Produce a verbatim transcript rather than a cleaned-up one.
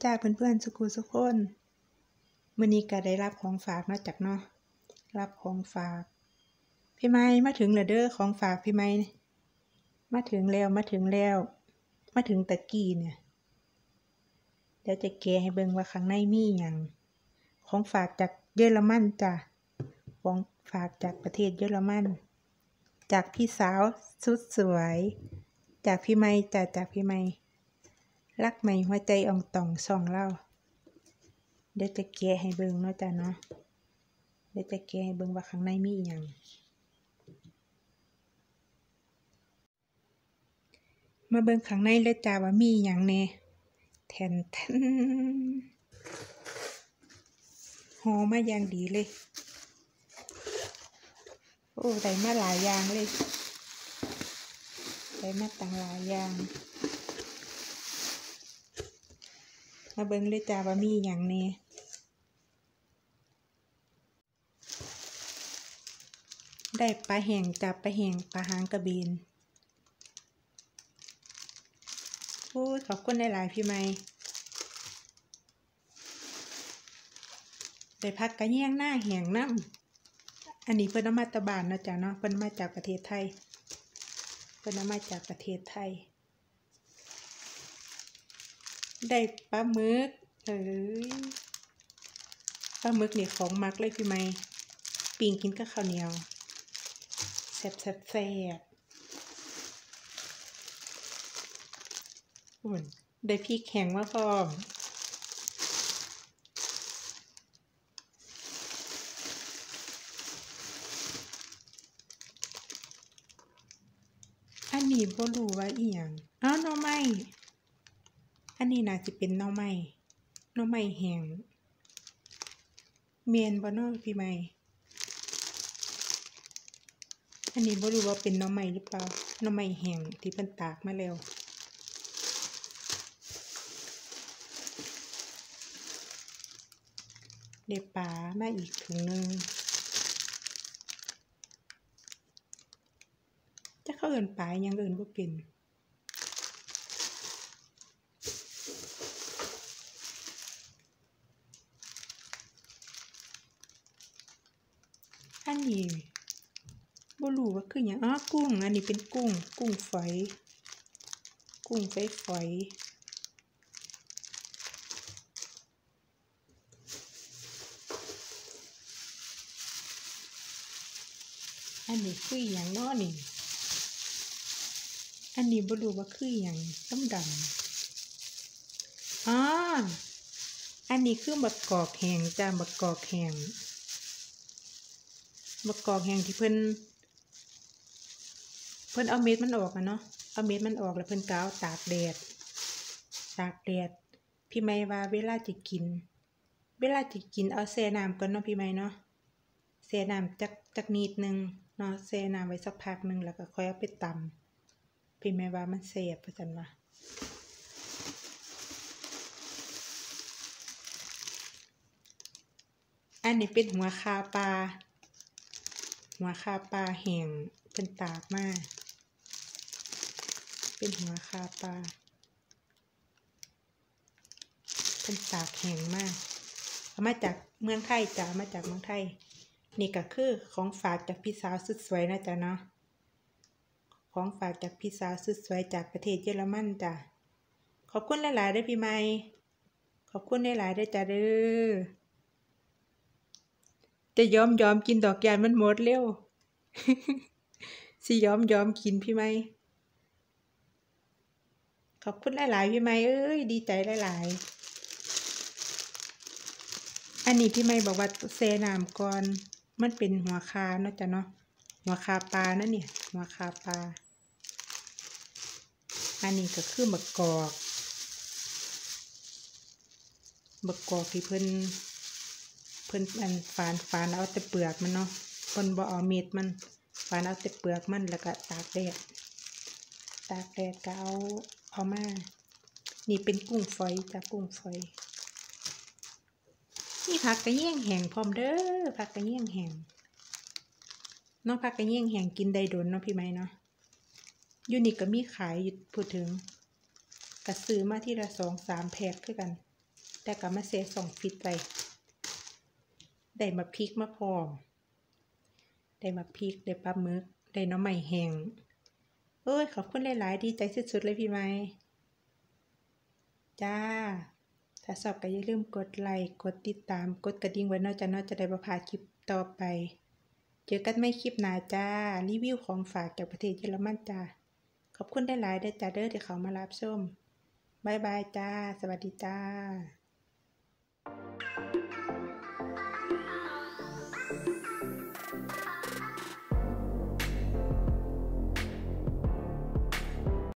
จ้าเพื่อนๆสุขุสุขคนมื้อนี้ก็ได้รับของฝากมาจากเนาะรับของฝากพี่ไม้มาถึงแล้วเด้อของฝากพี่ไม้มาถึงแล้วมาถึงแล้วมาถึงตะกี้เนี่ยเดี๋ยวจะแกะให้เบิ่งว่าข้างในมีหยังของฝากจากเยอรมันจ้ะของฝากจากประเทศเยอรมันจากพี่สาวสุดสวยจากพี่ไม้จ้ะจากพี่ไม้รักใหม่หัวใจอ่องต่องส่องเล่าเดี๋ยวจะแกะให้เบิ่งเนาะจ้ะเนาะเดี๋ยวจะแกะให้เบิ่งว่าข้างในมีหยังมาเบิ่งข้างในเลยจ้าว่ามีหยังแน่แทนแทนห่อมาอย่างดีเลยโอ้ได้มาหลายอย่างเลยได้มาตั้งหลายอย่างมาเบิ่งเลยจ้าว่ามีหยังแน่ได้ปลาแห้งจ้าปลาแห้งปลาหางกระเบนโอ้ยขอบคุณหลายๆพี่ไม้ได้พักกระเยี่ยงหน้าแห้งน้ำอันนี้เพิ่นเอามาตะบานนะจ้ะเนาะเพิ่นมาจากประเทศไทยเพิ่นเอามาจากประเทศไทยได้ปลาหมึกเอ้ยปลาหมึกนี่ของมักเลยพี่ไม้ปิ้งกินกับข้าวเหนียวแซ่บแซ่บแซ่บอุ่นได้พริกแห้งมาพร้อมอันนี้บ่รู้ว่าอีหยังอ้าวหน่อไม้อันนี้น่าจะเป็นหน่อไม้หน่อไม้แห้งแม่นบ่เนาะพี่ไม้อันนี้บ่รู้ว่าเป็นหน่อไม้หรือเปล่าหน่อไม้แห้งที่เพิ่นตากมาแล้วได้ปลามาอีกถุงนึงจะเขาเอิ้นปลายังเอิ้นบ่เป็นอันนี้บ่รู้ว่าคือหยังอ๋อกุ้งอันนี้เป็นกุ้งกุ้งฝอยกุ้งไฟฝอยอันนี้คือหยังเนาะนี่อันนี้บ่รู้ว่าคือหยังดำๆอ๋ออันนี้คือบักกอกแห้งจ้าบักกอกแห้งบักกอกแห้งที่เพิ่นเพิ่นเอาเม็ดมันออกอ่ะเนาะเอาเม็ดมันออกแล้วเพิ่นก็เอาตากแดดตากแดดพี่ไม้ว่าเวลาจะกินเวลาจะกินเอาแช่น้ำก่อนเนาะพี่ไม้เนาะแช่น้ำจักจักนิดนึงเนาะแช่น้ำไว้สักพักนึงแล้วก็ค่อยเอาไปตำพี่ไม้ว่ามันแซ่บว่าซั่นว่าอันนี้เป็นหัวคาปลาหัวคาปลาแห้งเป็นตากมาเป็นหัวคาปลาเป็นตากแห้งมากเอามาจากเมืองไทยจ้ะมาจากเมืองไทยนี่ก็คือของฝากจากพี่สาวสุดสวยนะจ๊ะเนาะของฝากจากพี่สาวสุดสวยจากประเทศเยอรมันจ้ะขอบคุณหลายๆด้วยพี่ไม้ขอบคุณหลายๆด้วยจ้ะเด้อจะยอมยอมกินดอกยานมันหมดเร็ว สิยอมยอมกินพี่ไม้ขอบคุณหลายๆพี่ไม้เอ้ยดีใจหลายๆอันนี้พี่ไม้บอกว่าแช่น้ำก่อนมันเป็นหัวคาเนาะจ้ะเนาะหัวคาปลานั่นเนี่ยหัวคาปลาอันนี้ก็คือบักกอกบักกอกที่เพิ่นเพิ่นอันฝานฝานเอาแต่เปลือกมันเนาะเพิ่นบ่เอาเม็ดมันฝานเอาแต่เปลือกมันแล้วก็ตากแดดตากแดดก็เอาเอามานี่เป็นกุ้งฝอยจ้ะกุ้งฝอยนี่ผักกระเยี่ยงแห้งพร้อมเด้อผักกระเยี่ยงแห้งเนาะผักกระเยี่ยงแห้งกินได้โดนเนาะพี่ไม้เนาะอยู่นี่ก็มีขายอยู่พูดถึงก็ซื้อมาทีละสองสามแพ็คคือกันแต่ก็มาเซ่ส่องฟิตไว้ได้มาพริกมาพร้อมได้มาพริกได้ปลาหมึกได้หน่อไม้แห้งโอ้ยขอบคุณหลายๆดีใจสุดๆเลยพี่ไม้จ้าถ้าชอบก็อย่าลืมกดไลค์กดติดตามกดกระดิ่งไว้เนาะจ้ะเนาะจะได้บ่พลาดคลิปต่อไปเจอกันใหม่คลิปหน้าจ้ารีวิวของฝากจากประเทศเยอรมันจ้าขอบคุณหลายๆเด้อจ้าเด้อที่เขามารับชมบ๊ายบายจ้าสวัสดีจ้า